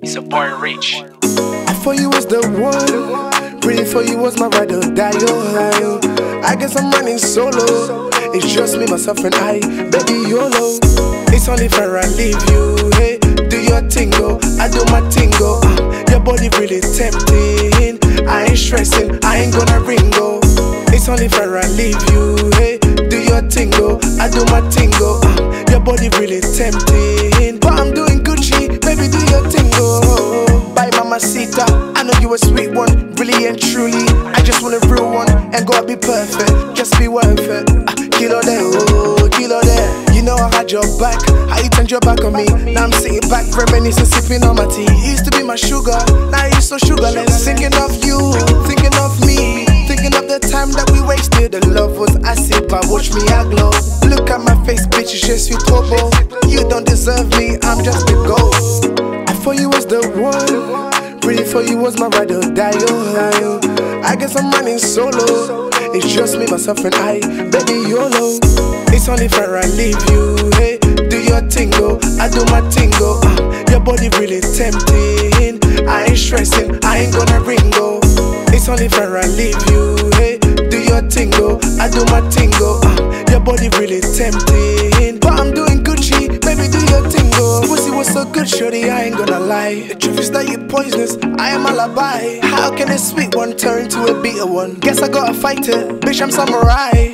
It's a boy Rich. I for you was the one, pretty for you was my ride or die. Oh, I guess I'm running solo. It's just me, myself, and I, baby YOLO. It's only fair I leave you. Hey, do your tingo, I do my tingo. Your body really tempting. I ain't stressing, I ain't gonna ringo. It's only fair I leave you. Hey, do your tingo, I do my tingo. Your body really tempting, but I'm doing Gucci, baby, do your tingo. Bye mamacita, I know you a sweet one, really and truly. I just want a real one, and go be perfect, just be worth it. Kilo there, oh, kilo there. You know I had your back, how you turned your back on me. Now I'm sitting back, reminiscing, sipping on my tea. You used to be my sugar, now you're so sugarless. Thinking of you, thinking of me, thinking of the time that we wasted. The love was acid, but watch me I glow. Look at my face, bitch, it's just you trouble. You don't deserve me, I'm just a ghost. I for you was the one, pretty for you was my ride or die. Oh, I guess I'm running solo. It's just me, myself, and I, baby YOLO. It's only fair I leave you. Hey, do your tingo, I do my tingo. Your body really tempting. I ain't stressing, I ain't gonna ringo. It's only fair I leave you. Hey, do your tingo, I do my tingo. Your body really tempting, but I'm doing Gucci, baby, do your tingo. Pussy was so good, shorty, I ain't gonna lie. The truth is that you're poisonous, I am alibi. How can a sweet one turn to a bitter one? Guess I gotta fight it, bitch, I'm samurai.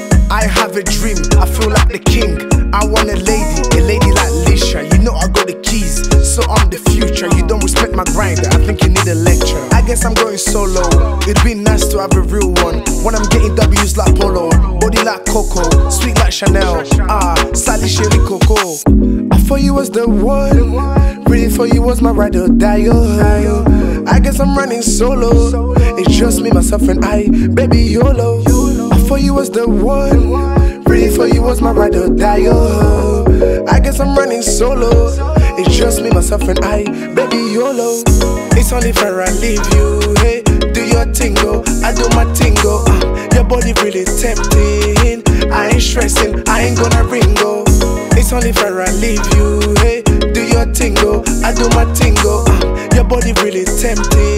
I have a dream, I feel like the king. I want a lady like Lisha. You know I got the keys, so I'm the future. You don't respect my grind, I think you need a lecture. I guess I'm going solo, it'd be nice to have a real one. When I'm getting W's like Polo, body like Coco, sweet like Chanel. Sally Sherry Coco. I for you was the one, pretty for you was my ride or die. Oh, I guess I'm running solo. It's just me, myself, and I, baby YOLO. I for you was the one, pretty for you was my ride or die. Oh, I guess I'm running solo. It's just me, myself, and I, baby YOLO. It's only fair I leave you. Hey, do your tingo, I do my tingo. Your body really tempting. I ain't stressing, I ain't gonna ringo. It's only fair I leave you. Hey, do your tingo, I do my tingo. Your body really tempting.